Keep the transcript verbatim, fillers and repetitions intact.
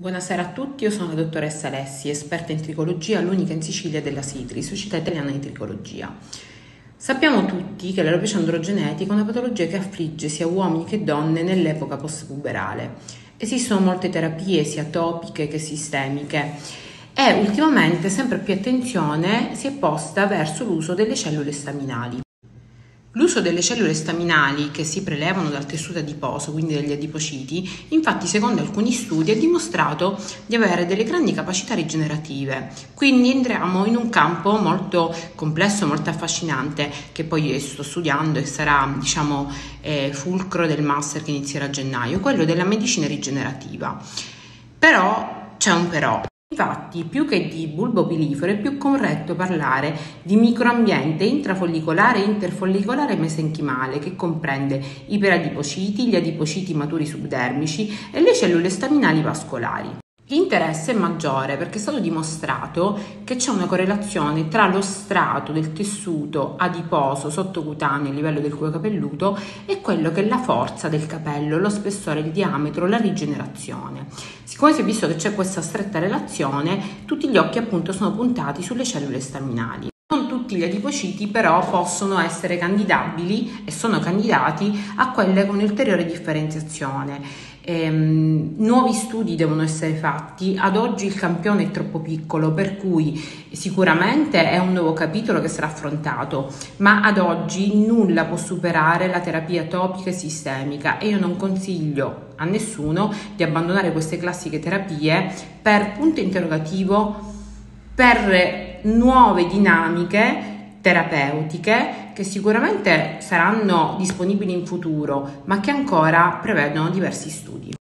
Buonasera a tutti, io sono la dottoressa Alessi, esperta in tricologia, l'unica in Sicilia della SITRI, Società Italiana di Tricologia. Sappiamo tutti che l'alopecia androgenetica è una patologia che affligge sia uomini che donne nell'epoca post-puberale. Esistono molte terapie, sia topiche che sistemiche, e ultimamente sempre più attenzione si è posta verso l'uso delle cellule staminali. L'uso delle cellule staminali che si prelevano dal tessuto adiposo, quindi dagli adipociti, infatti secondo alcuni studi è dimostrato di avere delle grandi capacità rigenerative. Quindi entriamo in un campo molto complesso, molto affascinante, che poi sto studiando e sarà, diciamo, eh, fulcro del master che inizierà a gennaio, quello della medicina rigenerativa. Però c'è un però. Infatti, più che di bulbo pilifero, è più corretto parlare di microambiente intrafollicolare e interfollicolare mesenchimale, che comprende i peradipociti, gli adipociti maturi subdermici e le cellule staminali vascolari. L'interesse è maggiore perché è stato dimostrato che c'è una correlazione tra lo strato del tessuto adiposo sottocutaneo a livello del cuoio capelluto e quello che è la forza del capello, lo spessore, il diametro, la rigenerazione. Siccome si è visto che c'è questa stretta relazione, tutti gli occhi appunto sono puntati sulle cellule staminali. Non tutti gli adipociti però possono essere candidabili e sono candidati a quelle con ulteriore differenziazione. Ehm, nuovi studi devono essere fatti. Ad oggi il campione è troppo piccolo, per cui sicuramente è un nuovo capitolo che sarà affrontato, ma ad oggi nulla può superare la terapia topica e sistemica, e io non consiglio a nessuno di abbandonare queste classiche terapie per punto interrogativo, per nuove dinamiche terapeutiche che sicuramente saranno disponibili in futuro, ma che ancora prevedono diversi studi.